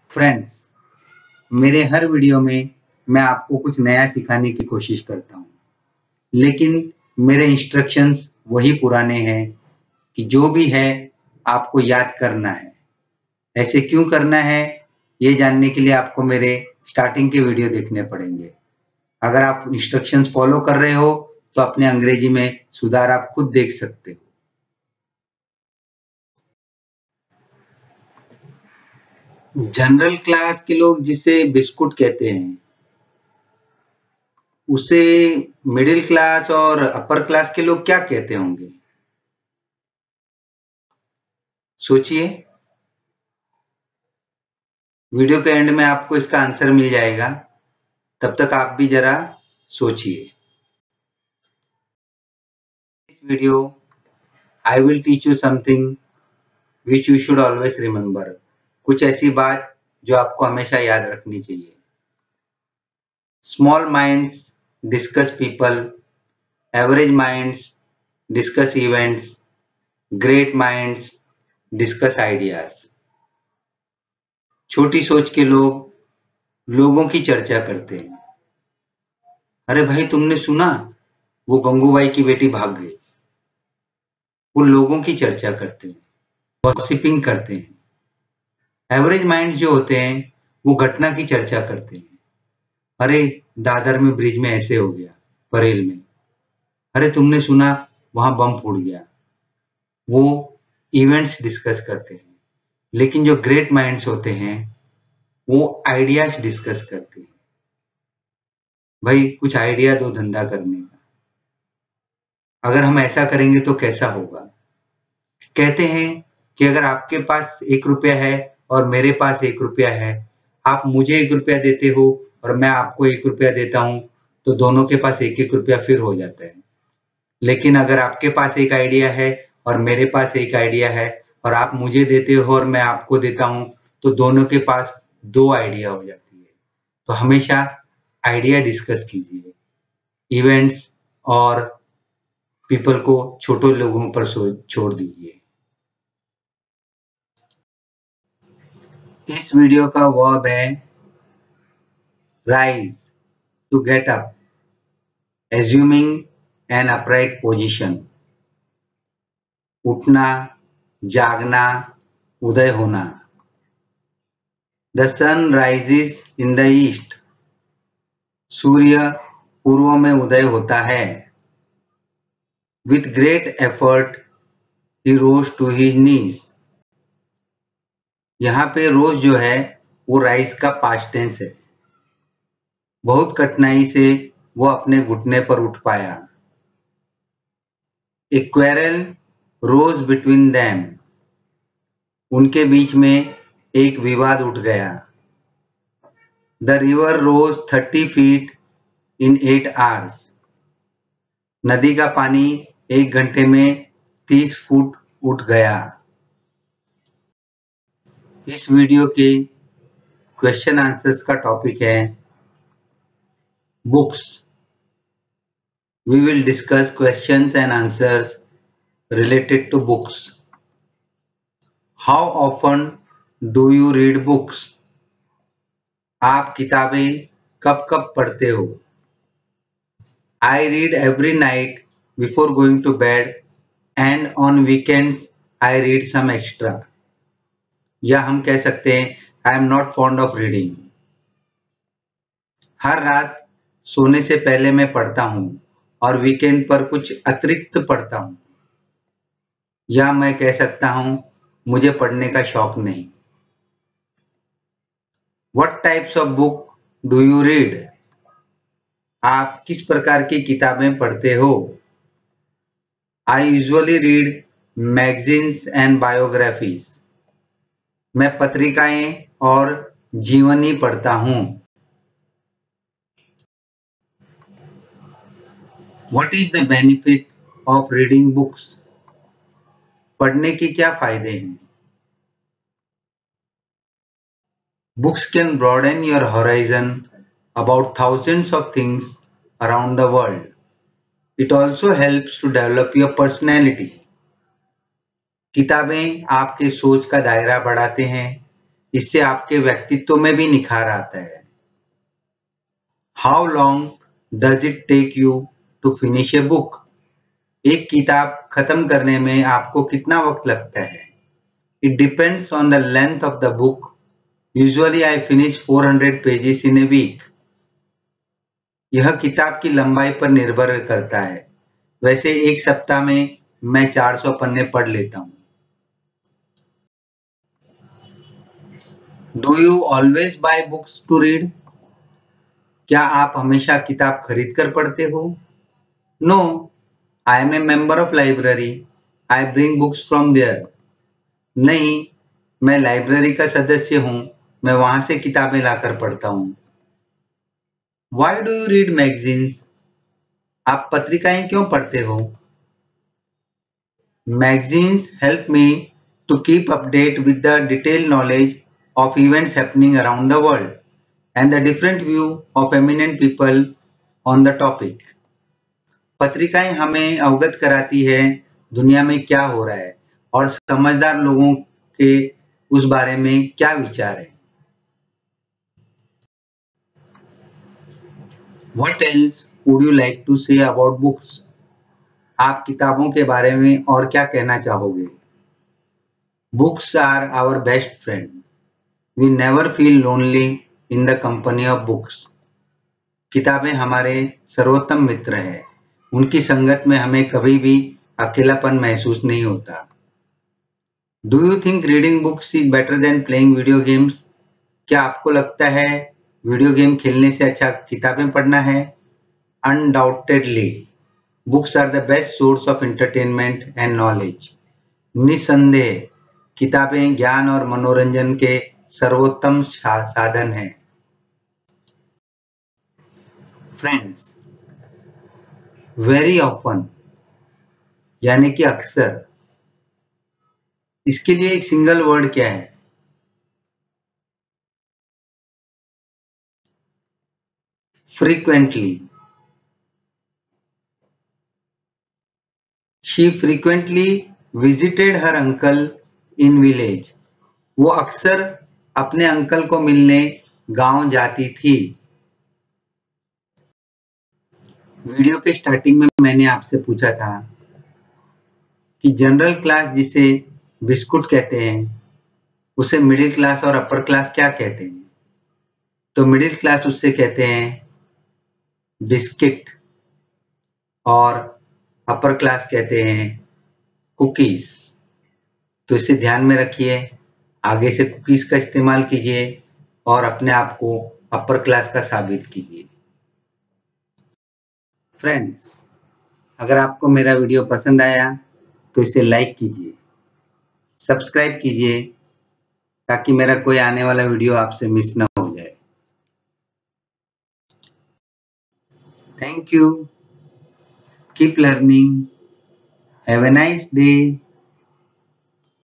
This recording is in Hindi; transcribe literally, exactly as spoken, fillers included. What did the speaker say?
फ्रेंड्स, मेरे हर वीडियो में मैं आपको कुछ नया सिखाने की कोशिश करता हूँ, लेकिन मेरे इंस्ट्रक्शंस वही पुराने हैं कि जो भी है आपको याद करना है। ऐसे क्यों करना है, ये जानने के लिए आपको मेरे स्टार्टिंग के वीडियो देखने पड़ेंगे। अगर आप इंस्ट्रक्शंस फॉलो कर रहे हो तो अपने अंग्रेजी में सुधार आप खुद देख सकते हो। जनरल क्लास के लोग जिसे बिस्कुट कहते हैं, उसे मिडिल क्लास और अपर क्लास के लोग क्या कहते होंगे? सोचिए। वीडियो के एंड में आपको इसका आंसर मिल जाएगा, तब तक आप भी जरा सोचिए। इस video I will teach you something which you should always remember. कुछ ऐसी बात जो आपको हमेशा याद रखनी चाहिए। Small minds discuss people, average minds discuss events, great minds discuss ideas. छोटी सोच के लोग लोगों की चर्चा करते हैं। अरे भाई, तुमने सुना वो गंगूबाई की बेटी भाग गई। वो लोगों की चर्चा करते हैं, गॉसिपिंग करते हैं। एवरेज माइंड्स जो होते हैं वो घटना की चर्चा करते हैं। अरे, दादर में ब्रिज में ऐसे हो गया, बरेल में। अरे, तुमने सुना वहां बम फूट गया। वो इवेंट्स डिस्कस करते हैं। लेकिन जो ग्रेट माइंड्स होते हैं वो आइडियाज डिस्कस करते हैं। भाई, कुछ आइडिया दो धंधा करने का। अगर हम ऐसा करेंगे तो कैसा होगा? कहते हैं कि अगर आपके पास एक रुपया है और मेरे पास एक रुपया है, आप मुझे एक रुपया देते हो और मैं आपको एक रुपया देता हूं, तो दोनों के पास एक एक रुपया फिर हो जाता है। लेकिन अगर आपके पास एक आइडिया है और मेरे पास एक आइडिया है और आप मुझे देते हो और मैं आपको देता हूं, तो दोनों के पास दो आइडिया हो जाती है। तो हमेशा आइडिया डिस्कस कीजिए। इवेंट्स और पीपल को छोटे लोगों पर छोड़ दीजिए। इस वीडियो का वर्ब है rise, to get up, assuming an upright position. उठना, जागना, उदय होना। The sun rises in the east, सूर्य पूर्व में उदय होता है। With great effort he rose to his knees. यहाँ पे रोज जो है वो राइज का पास्ट टेंस है। बहुत कठिनाई से वो अपने घुटने पर उठ पाया। A quarrel rose between them, उनके बीच में एक विवाद उठ गया। The river rose thirty feet in eight hours, नदी का पानी एक घंटे में तीस फुट उठ गया। इस वीडियो के क्वेश्चन आंसर्स का टॉपिक है books. We will discuss questions and answers related to books. How often do you read books? आप किताबें कब कब पढ़ते हो? I read every night before going to bed and on weekends I read some extra. या हम कह सकते हैं I am not fond of reading. हर रात सोने से पहले मैं पढ़ता हूँ और वीकेंड पर कुछ अतिरिक्त पढ़ता हूँ। या मैं कह सकता हूँ मुझे पढ़ने का शौक नहीं। What types of book do you read? आप किस प्रकार की किताबें पढ़ते हो? I usually read magazines and biographies. मैं पत्रिकाएं और जीवनी पढ़ता हूँ। What is the benefit of reading books? पढ़ने के क्या फायदे हैं? Books can broaden your horizon about thousands of things around the world. It also helps to develop your personality. किताबें आपके सोच का दायरा बढ़ाते हैं, इससे आपके व्यक्तित्व में भी निखार आता है। How long does it take you to finish a book? एक किताब खत्म करने में आपको कितना वक्त लगता है? It depends on the length of the book. Usually I finish four hundred pages in a week. यह किताब की लंबाई पर निर्भर करता है। वैसे एक सप्ताह में मैं चार सौ पन्ने पढ़ लेता हूँ। Do you always buy books to read? क्या आप हमेशा किताब खरीद कर पढ़ते हो? No, I am a member of library. I bring books from there. नहीं, मैं लाइब्रेरी का सदस्य हूँ। मैं वहां से किताबें लाकर पढ़ता हूँ। Why do you read magazines? आप पत्रिकाएं क्यों पढ़ते हो? Magazines help me to keep update with the detailed knowledge of events happening around the world and the different view of eminent people on the topic. पत्रिकाएं हमें अवगत कराती है दुनिया में क्या हो रहा है और समझदार लोगों के उस बारे में क्या विचार है। What else would you like to say about books? आप किताबों के बारे में और क्या कहना चाहोगे? Books are our best friend. We never feel lonely in the company of books. किताबें हमारे सर्वोत्तम मित्र हैं। उनकी संगत में हमें कभी भी अकेलापन महसूस नहीं होता। Do you think reading books is better than playing video games? क्या आपको लगता है वीडियो गेम खेलने से अच्छा किताबें पढ़ना है? Undoubtedly, books are the best source of entertainment and knowledge. निसंदेह किताबें ज्ञान और मनोरंजन के सर्वोत्तम साधन हैं। फ्रेंड्स, वेरी ऑफन यानी कि अक्सर, इसके लिए एक सिंगल वर्ड क्या है? Frequently. She frequently visited her uncle in village. वो अक्सर अपने अंकल को मिलने गांव जाती थी। वीडियो के स्टार्टिंग में मैंने आपसे पूछा था कि जनरल क्लास जिसे बिस्कुट कहते हैं उसे मिडिल क्लास और अपर क्लास क्या कहते हैं? तो मिडिल क्लास उससे कहते हैं बिस्किट और अपर क्लास कहते हैं कुकीज। तो इसे ध्यान में रखिए, आगे से कुकीज का इस्तेमाल कीजिए और अपने आप को अपर क्लास का साबित कीजिए। फ्रेंड्स, अगर आपको मेरा वीडियो पसंद आया तो इसे लाइक कीजिए, सब्सक्राइब कीजिए ताकि मेरा कोई आने वाला वीडियो आपसे मिस ना हो जाए। Thank you. Keep learning. Have a nice day.